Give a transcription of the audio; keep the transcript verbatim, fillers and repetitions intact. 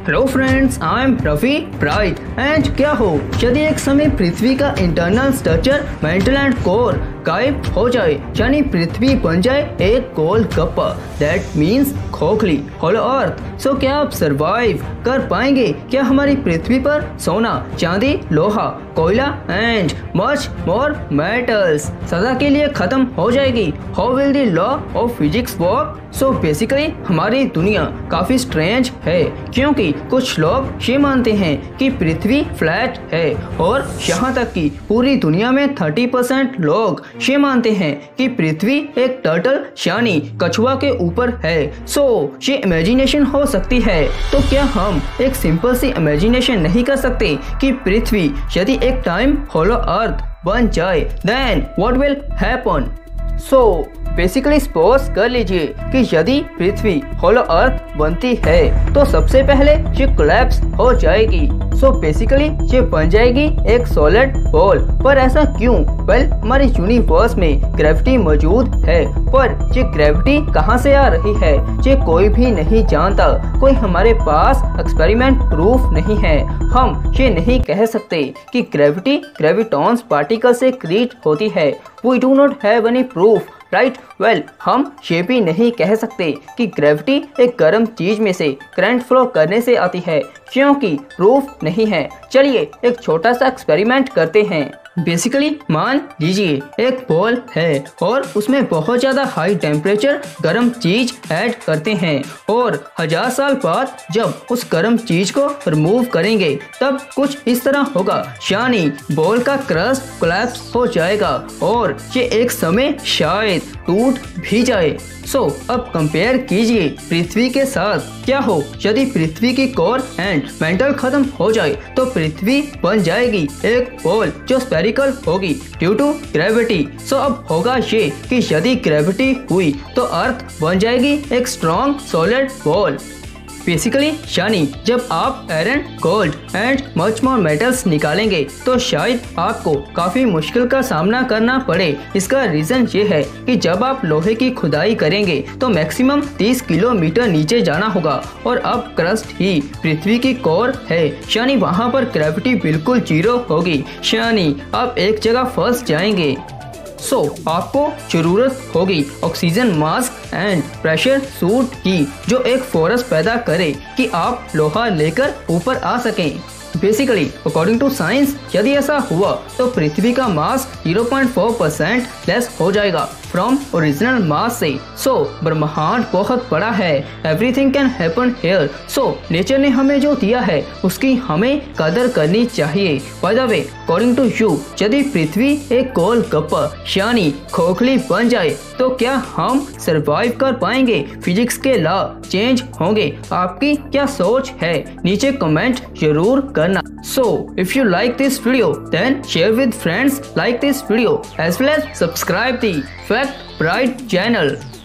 Hello friends, I am Ravi bright and क्या हो यदि एक समय पृथ्वी का internal structure, mantle and core गायब हो जाए, यानी पृथ्वी बन जाए एक गोलगप्पा, दैट मीन्स खोखली, होलो अर्थ। सो क्या आप सरवाइव कर पाएंगे? क्या हमारी पृथ्वी पर सोना, चांदी, लोहा, कोयला एंड मच मोर मेटल्स सदा के लिए खत्म हो जाएगी? How will the law of physics work? So basically हमारी दुनिया काफी स्ट्रेंज है, क्योंकि कुछ लोग ये मानते हैं कि पृथ्वी फ्लैट है और यहाँ तक कि पूरी दुनिया में तीस परसेंट लोग ये मानते हैं कि पृथ्वी एक टर्टल यानी कछुआ के ऊपर है। सो ये इमेजिनेशन हो सकती है, तो क्या हम एक सिंपल सी इमेजिनेशन नहीं कर सकते कि पृथ्वी यदि एक टाइम होलो अर्थ बन जाए, then what will happen? So basically suppose कर लीजिए कि यदि पृथ्वी होलो अर्थ बनती है तो सबसे पहले ये कोलैप्स हो जाएगी। सो बेसिकली ये बन जाएगी एक सॉलिड बॉल। पर ऐसा क्यों? वेल well, हमारे यूनिवर्स में ग्रेविटी मौजूद है, पर ये ग्रेविटी कहाँ से आ रही है ये कोई भी नहीं जानता। कोई हमारे पास एक्सपेरिमेंट प्रूफ नहीं है। हम ये नहीं कह सकते कि ग्रेविटी ग्रेविटॉन्स पार्टिकल से क्रिएट होती है। We do not have any proof, right? Well हम ये भी नहीं कह सकते कि ग्रेविटी एक गर्म चीज में से करंट फ्लो करने से आती है, क्योंकि प्रूफ नहीं है। चलिए एक छोटा सा एक्सपेरिमेंट करते हैं। बेसिकली मान लीजिए एक बॉल है और उसमें बहुत ज्यादा हाई टेम्परेचर गर्म चीज ऐड करते हैं, और हजार साल बाद जब उस गर्म चीज को रिमूव करेंगे तब कुछ इस तरह होगा, यानी बॉल का क्रस्ट कोलैप्स हो जाएगा और ये एक समय शायद टूट भी जाए। सो so, अब कंपेयर कीजिए पृथ्वी के साथ। क्या हो यदि पृथ्वी की कोर एंड मेंटल खत्म हो जाए तो पृथ्वी बन जाएगी एक बॉल जो स्फेरिकल होगी ड्यू टू ग्रेविटी। सो अब होगा ये कि यदि ग्रेविटी हुई तो अर्थ बन जाएगी एक स्ट्रॉन्ग सॉलिड बॉल। बेसिकली यानी जब आप iron, gold and much more metals निकालेंगे तो शायद आपको काफी मुश्किल का सामना करना पड़े। इसका रीजन ये है कि जब आप लोहे की खुदाई करेंगे तो मैक्सिमम तीस किलोमीटर नीचे जाना होगा, और अब क्रस्ट ही पृथ्वी की कोर है, यानी वहाँ पर ग्रेविटी बिल्कुल जीरो होगी, यानी आप एक जगह फंस जाएंगे। सो so, आपको जरूरत होगी oxygen mask and pressure suit की, जो एक फोर्स पैदा करे कि आप लोहा लेकर ऊपर आ सकें। बेसिकली अकॉर्डिंग टू साइंस यदि ऐसा हुआ तो पृथ्वी का mass zero point four percent less हो जाएगा फ्रॉम ओरिजिनल मास से। सो so, ब्रह्मांड बहुत बड़ा है, everything can happen here. So nature ने हमें जो दिया है उसकी हमें कदर करनी चाहिए। By the way, according to you यदि पृथ्वी एक गोलगप्पा यानी खोखली बन जाए तो क्या हम सरवाइव कर पाएंगे? फिजिक्स के लॉ चेंज होंगे? आपकी क्या सोच है? नीचे कमेंट जरूर करना। So if you like this video, then share with friends, like this video as well as subscribe the Fact Bright channel.